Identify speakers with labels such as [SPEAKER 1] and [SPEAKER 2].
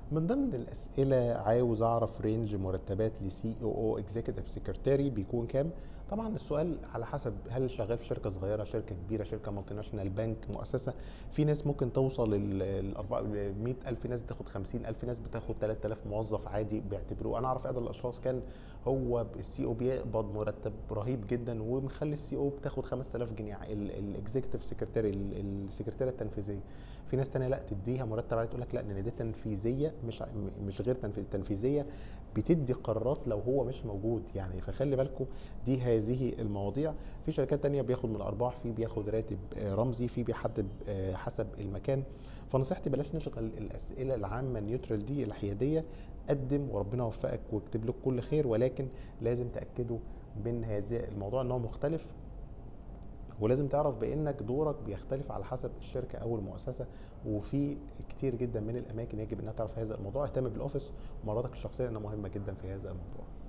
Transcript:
[SPEAKER 1] من ضمن الأسئلة عاوز أعرف رينج مرتبات لسي او او اكزيكتيف سكرتاري بيكون كام؟ طبعا السؤال على حسب هل شغال في شركة صغيرة، شركة كبيرة، شركة مالتي ناشونال، بنك، مؤسسة. في ناس ممكن توصل ل 100,000، ناس بتاخد 50,000، ناس بتاخد 3000، موظف عادي بيعتبروه. أنا أعرف إحدى الأشخاص كان هو السي او بيقبض مرتب رهيب جدا، ومخلي السي او بتاخد 5000 جنيه، الاكزيكتيف سكرتاري، السكرتيرة التنفيذية. في ناس تانية لا تديها مرتب عالي، تقول لك لا لان دي تنفيذيه، مش غير تنفيذيه، بتدي قرارات لو هو مش موجود يعني. فخلي بالكم، دي هذه المواضيع. في شركات تانية بياخد من الارباح، في بياخد راتب رمزي، في بيحدد حسب المكان. فنصيحتي بلاش نشغل الاسئله العامه النيوترال دي الحياديه. قدم وربنا يوفقك ويكتب لك كل خير، ولكن لازم تاكدوا من هذا الموضوع ان هو مختلف. ولازم تعرف بانك دورك بيختلف على حسب الشركه او المؤسسه، وفي كتير جدا من الاماكن يجب انها تعرف هذا الموضوع. اهتم بالاوفيس ومهاراتك الشخصيه لانها مهمه جدا في هذا الموضوع.